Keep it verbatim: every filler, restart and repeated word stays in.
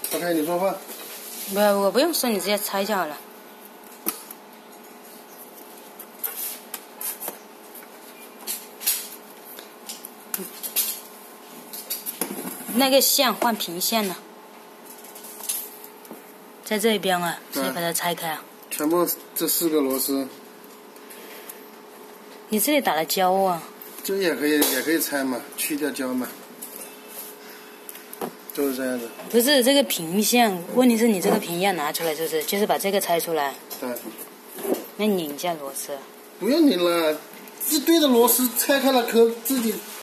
OK， 你说话。 不，我不用说，你直接拆就好了。那个线换平线了，在这边啊，所以把它拆开啊。 全部这四个螺丝。 你这里打了胶啊？ 这也可以，也可以拆嘛，去掉胶嘛，就是这样子。 不是这个平线，问题是你这个平线拿出来，就是就是把这个拆出来。 对。 那拧一下螺丝。 不用拧了，这对着螺丝拆开了，可自己。